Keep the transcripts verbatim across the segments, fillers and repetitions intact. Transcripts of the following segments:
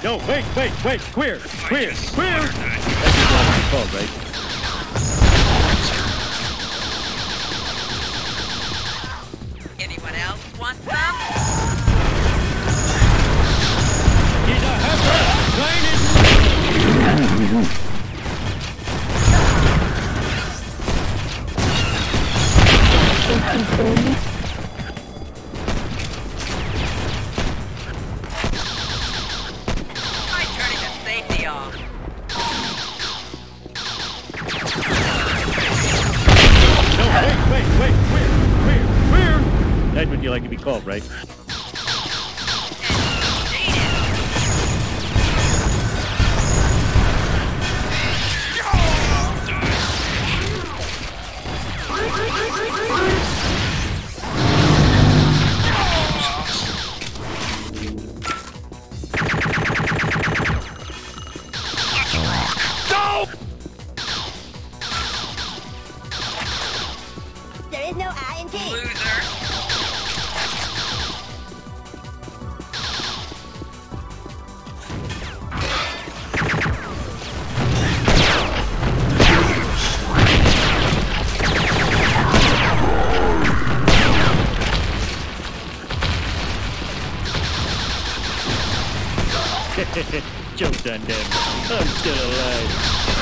No, wait, wait, wait, queer, queer, queer! That's what it's called, right? Anyone else want some? He's a heifer! Blinded! I'm turning the safety off. No, wait, wait, wait, queer, queer, queer! That's what you like to be called, right? There is no I in T. Loser. Joke's on them. I'm still alive.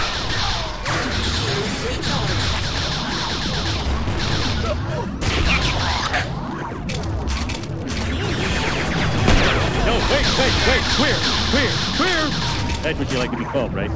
No, wait, wait, wait, queer, queer, queer! That's what you like to be called, right?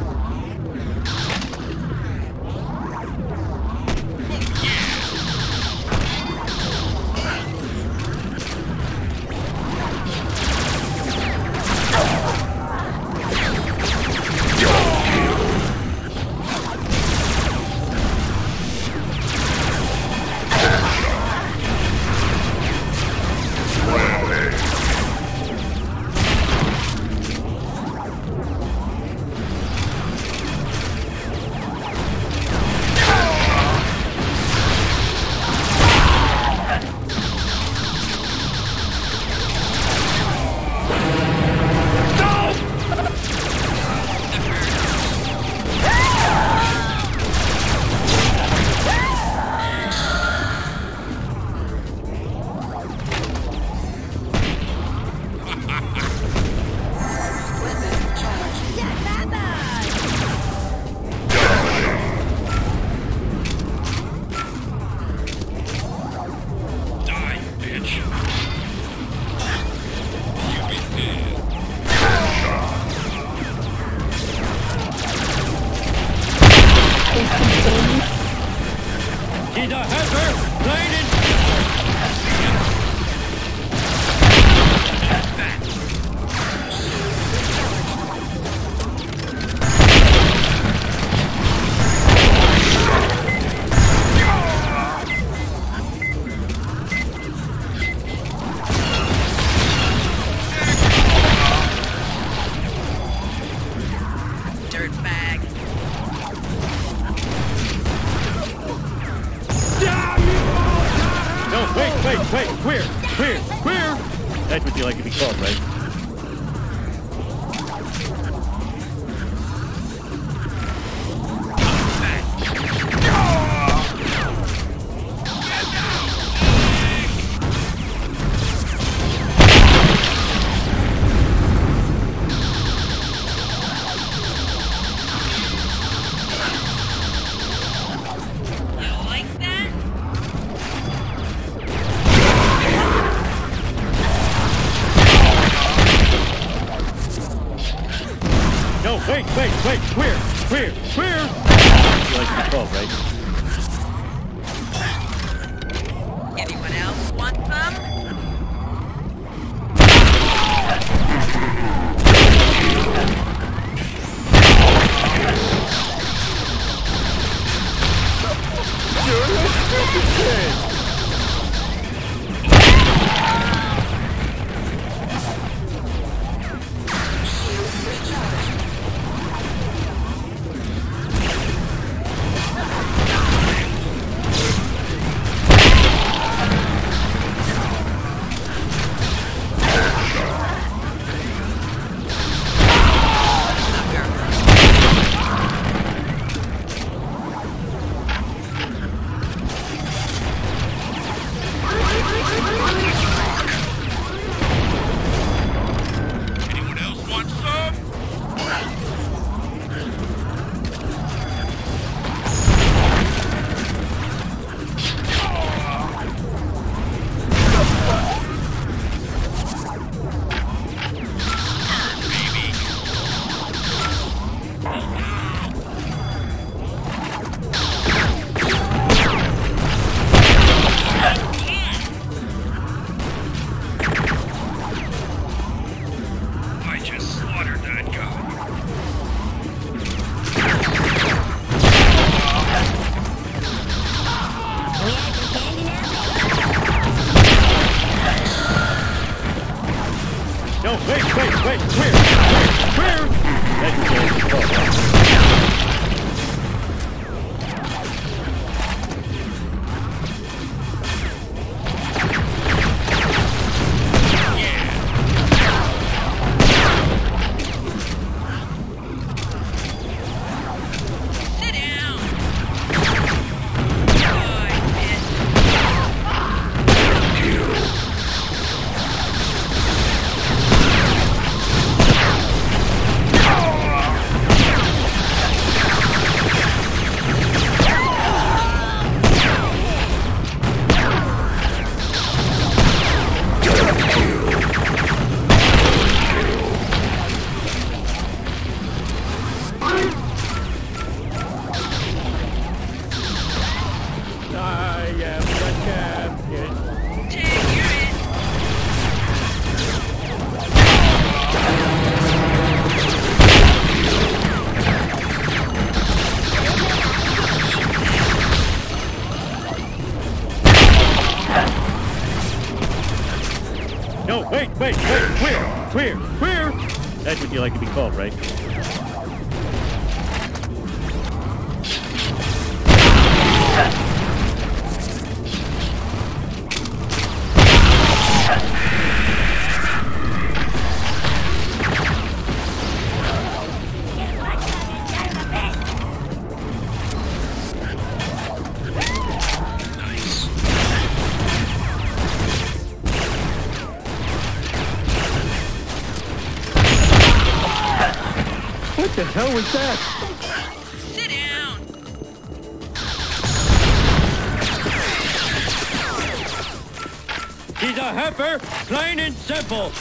He's a heifer! Blinded! Dirtbag. No, wait, wait, wait, queer, queer, queer! That's what you like to be called, right? You like that? No, wait, wait, wait, queer, queer, queer! That's what you like to be called, right? Anyone else want some? wait, where? Where? Where? That's what you like to call, right? Sit down. Good, bitch. I am the champion. Tig, you're in. No, wait, wait, wait, where? Where? Where? That's what you like to be called, right? What the hell was that? Sit down. He's a heifer, plain and simple.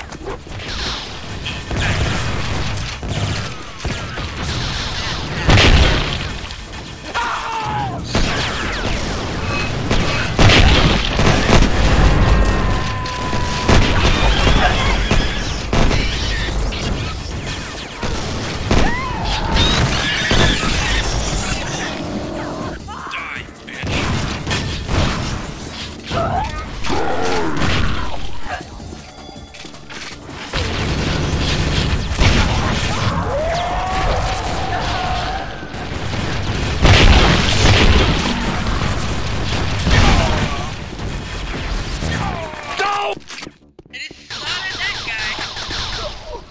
I just slaughtered that guy.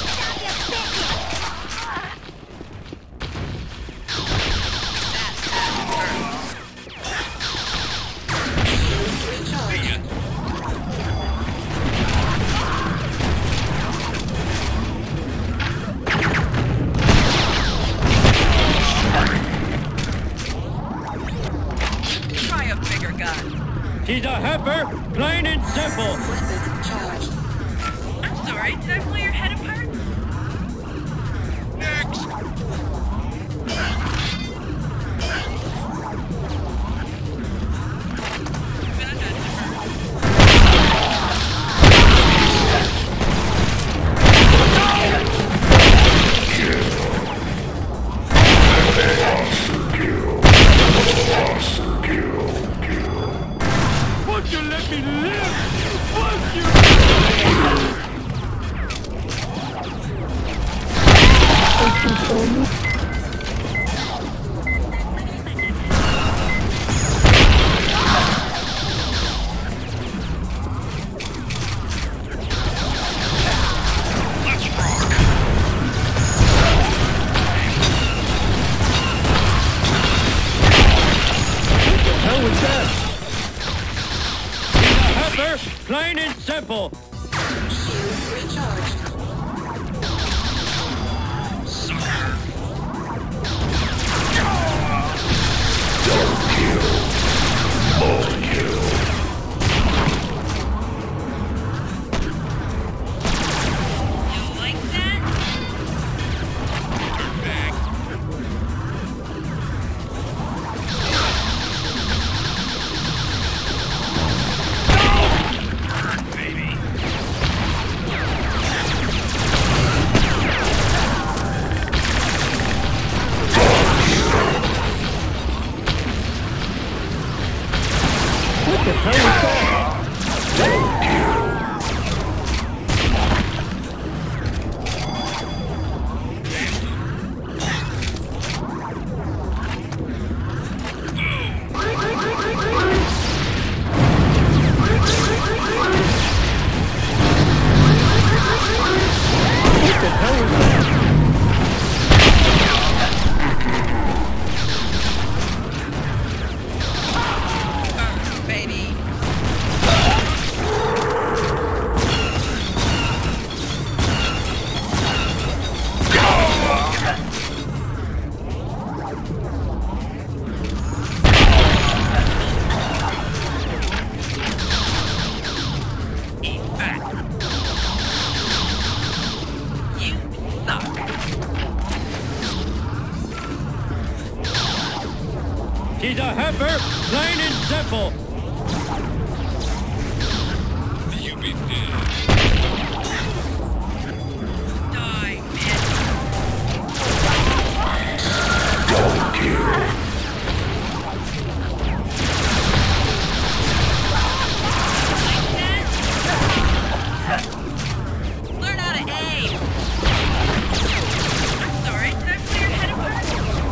Try a bigger gun. He's a heifer, plain and simple. I'm sorry, did I blow your head apart? Next! Won't you let me live? Won't you? Hell was that? He's a heifer, plain and simple. You like that? Baby. She's a heifer, plain and simple. You be dead. Die, bitch. Double kill. Like that? Learn how to aim. I'm sorry, did I pull your head apart?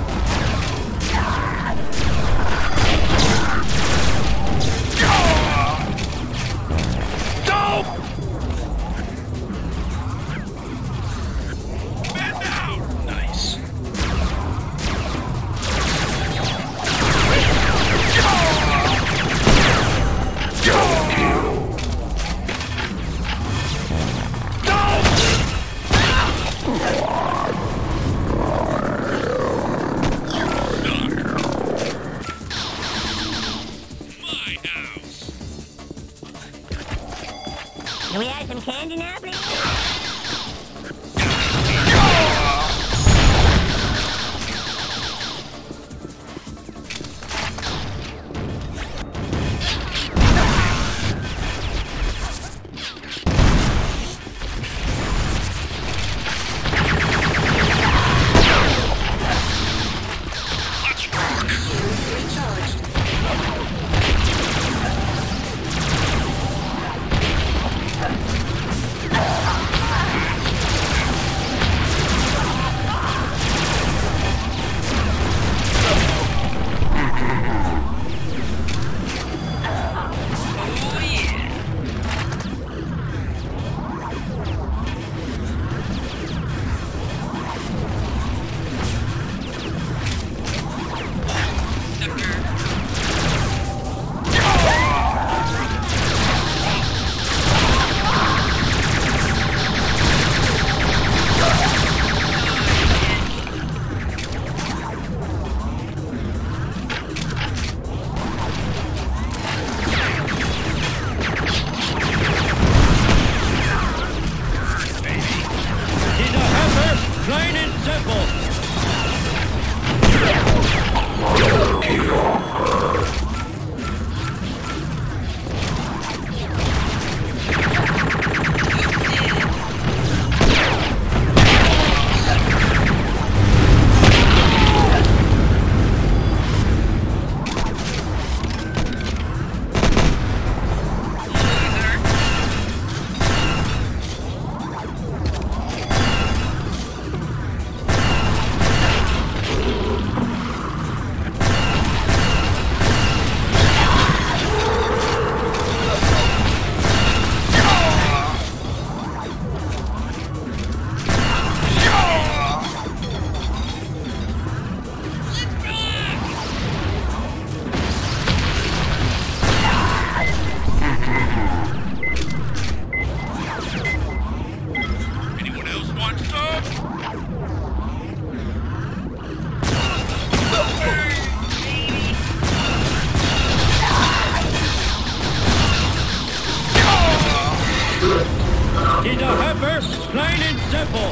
Man down. Nice. Double kill. My house. Can we have some candy now, please? Let's rock. Oh, yeah. Sucker. She's a heifer, plain and simple. Anyone else want some? She's a heifer, plain and simple.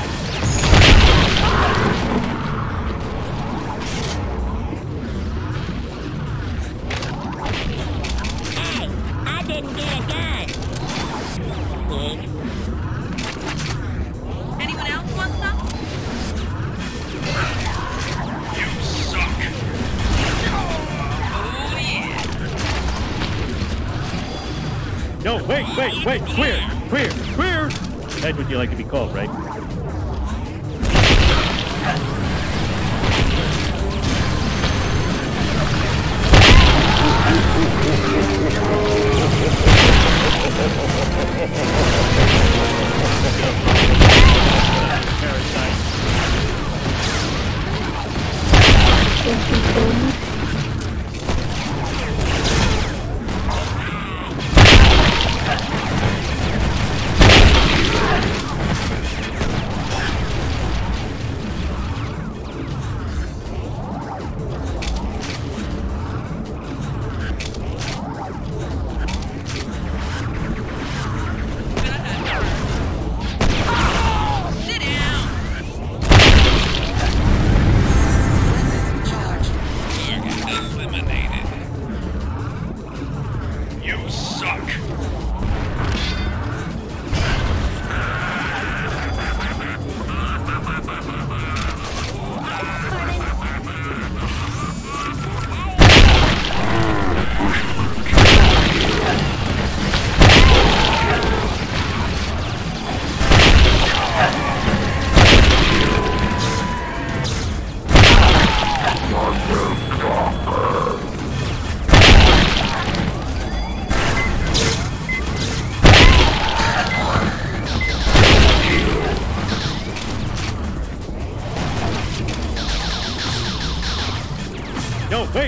Hey, I didn't get a gun. Pig. Anyone else want some? You suck. Oh, yeah. No, wait, wait, wait, queer, queer, queer. That's what you like to be called, right?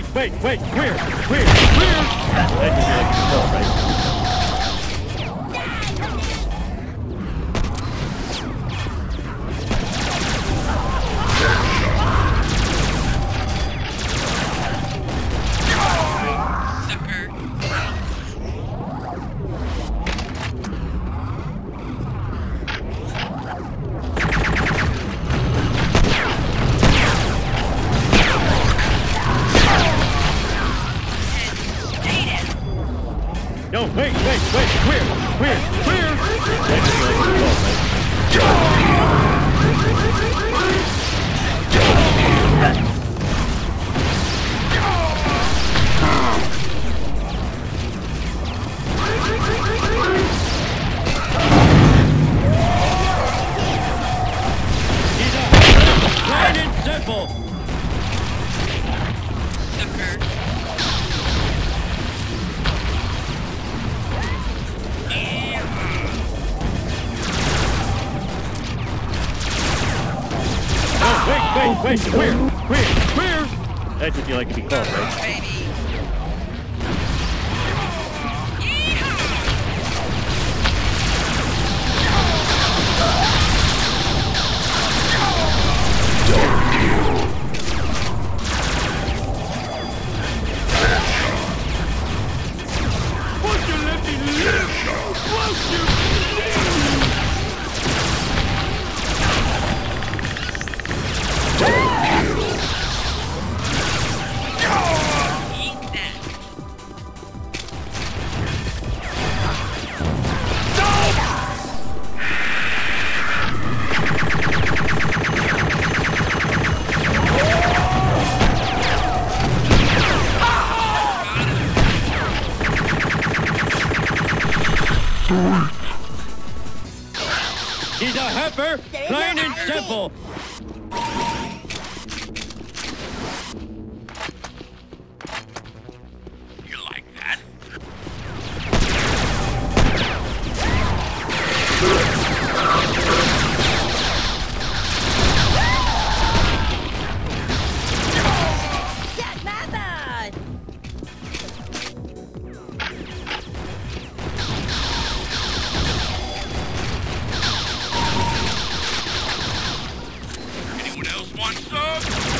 wait, wait, wait. Clear, clear, clear. That should be like control, right? Sucker. No, wait, wait, wait. Clear, clear, clear. That should be like control, right? He's up. Plain and simple. Sucker. No, wait, wait, wait. Clear, clear, clear. That's what you like to be called, right? Baby. Won't you let me live? Won't you Eat that. He's a heifer, plain and simple. You like that? Shut my boss! Anyone else want some?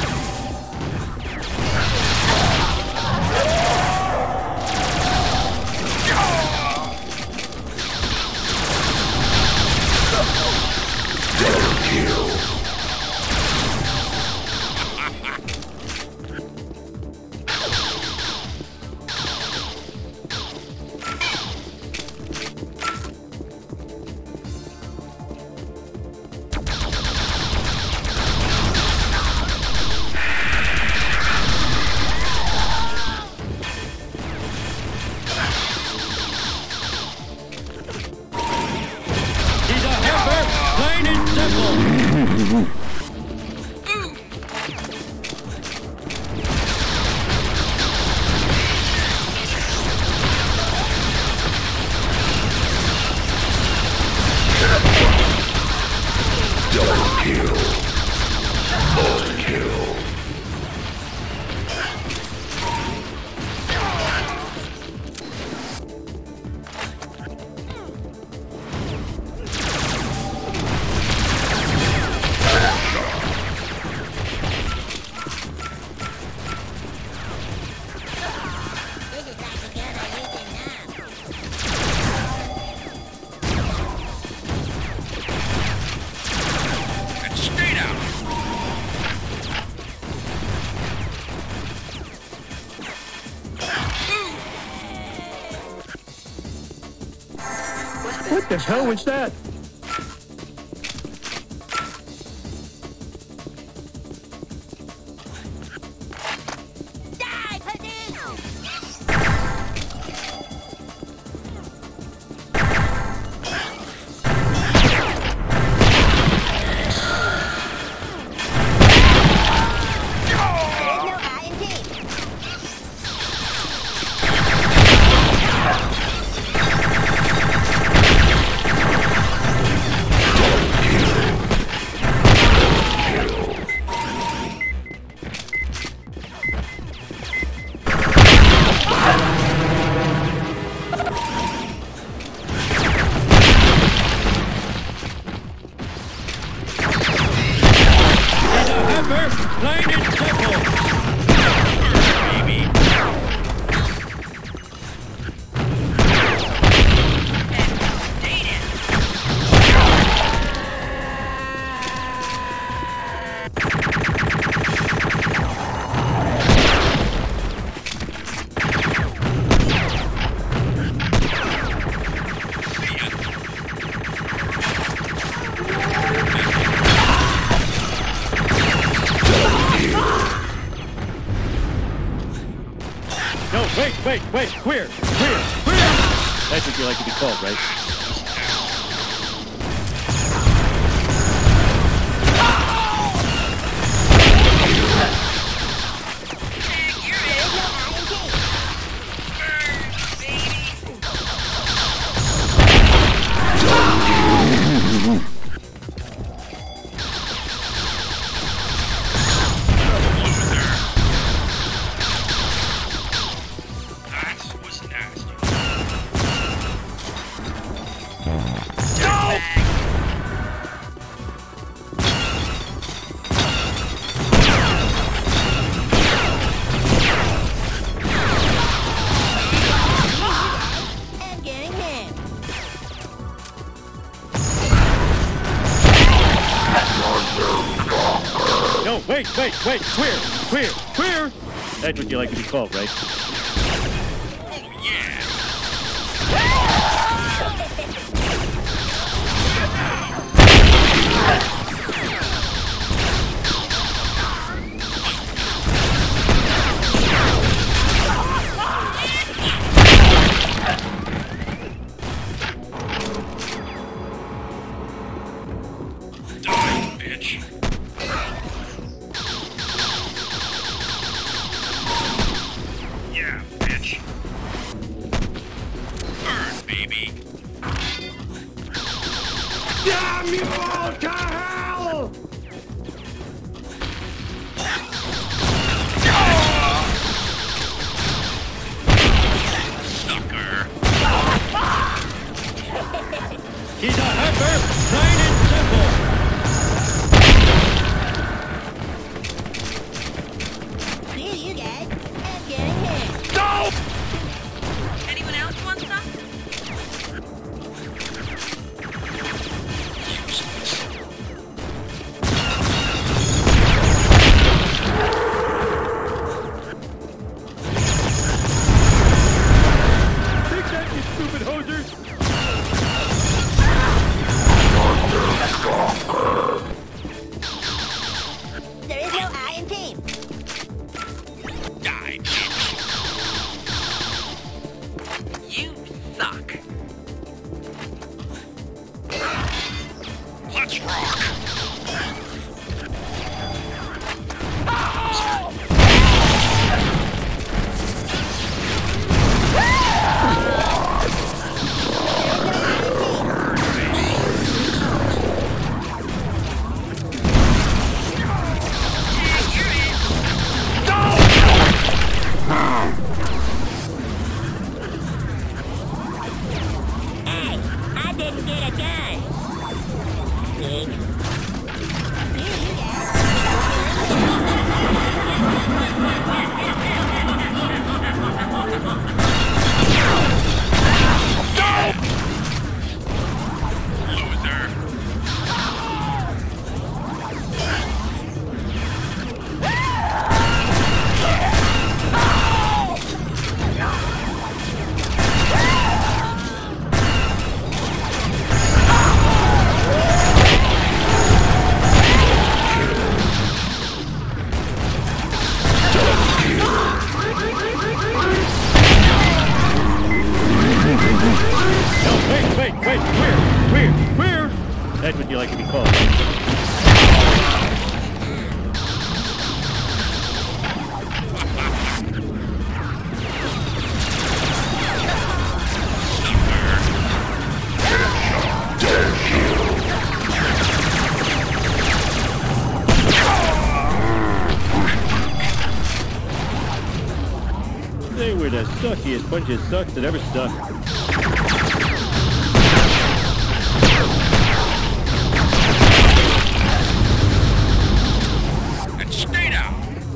He's a heifer, plain and simple. This is like the gun I'm using now. And straight out. What the hell was that? Die, pussy! There's no I in team. No, wait, wait, wait. Queer, queer, queer. That's what you like to be called, right? No, wait, wait, wait. Queer, queer, queer. That's what you like to be called, right? Die, bitch. Yeah, bitch. Burn, baby. Damn you all to hell! Sucker. He's a heifer, plain and simple. Screw you guys. I'm getting hit. No! Anyone else want some? Take that, you stupid hosers! There is no I in team. Die, bitch. You suck. Let's rock. Hey, I didn't get a gun. Pig. Screw you guys. Loser. No, wait, wait, wait. Queer, queer, queer. That's what you like to be called, right? They were the suckiest bunch of sucks that ever stuck. And stay down.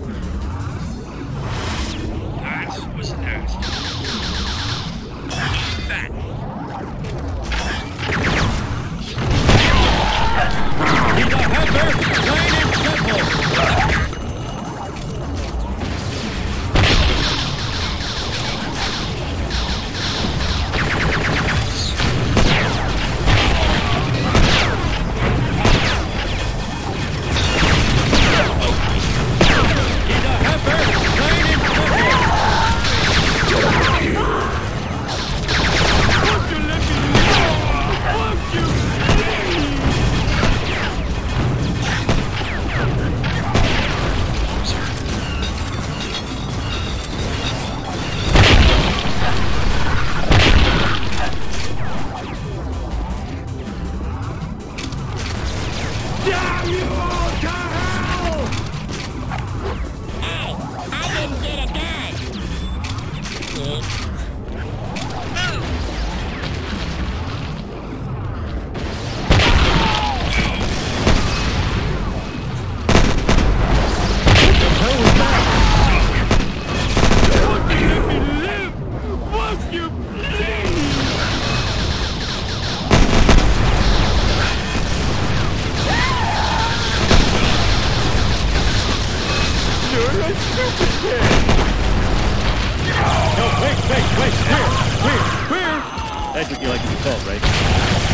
That was nasty. That. He's a heifer, plain and simple. No, wait, wait, wait, queer, queer, queer! That's what you like to be called, right?